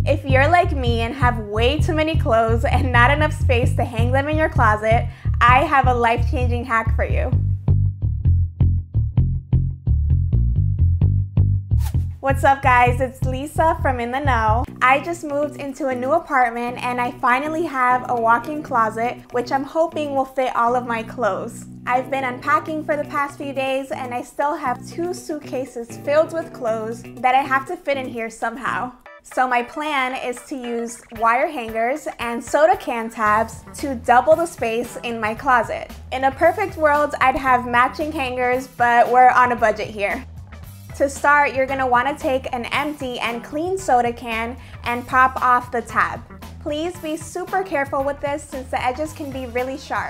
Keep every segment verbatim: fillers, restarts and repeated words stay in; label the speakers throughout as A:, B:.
A: If you're like me and have way too many clothes and not enough space to hang them in your closet, I have a life-changing hack for you. What's up guys, it's Lisa from In The Know. I just moved into a new apartment and I finally have a walk-in closet which I'm hoping will fit all of my clothes. I've been unpacking for the past few days and I still have two suitcases filled with clothes that I have to fit in here somehow. So my plan is to use wire hangers and soda can tabs to double the space in my closet. In a perfect world, I'd have matching hangers, but we're on a budget here. To start, you're gonna wanna take an empty and clean soda can and pop off the tab. Please be super careful with this since the edges can be really sharp.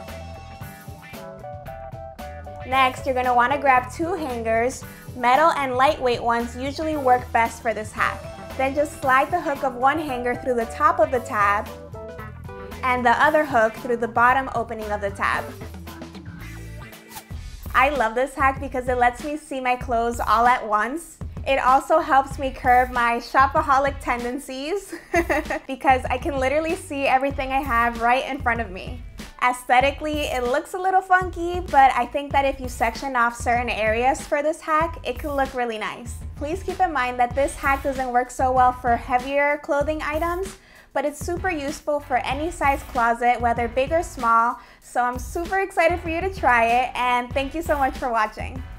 A: Next, you're gonna wanna grab two hangers. Metal and lightweight ones usually work best for this hack. Then just slide the hook of one hanger through the top of the tab and the other hook through the bottom opening of the tab. I love this hack because it lets me see my clothes all at once. It also helps me curb my shopaholic tendencies because I can literally see everything I have right in front of me. Aesthetically, it looks a little funky, but I think that if you section off certain areas for this hack, it could look really nice. Please keep in mind that this hack doesn't work so well for heavier clothing items, but it's super useful for any size closet, whether big or small. So I'm super excited for you to try it, and thank you so much for watching.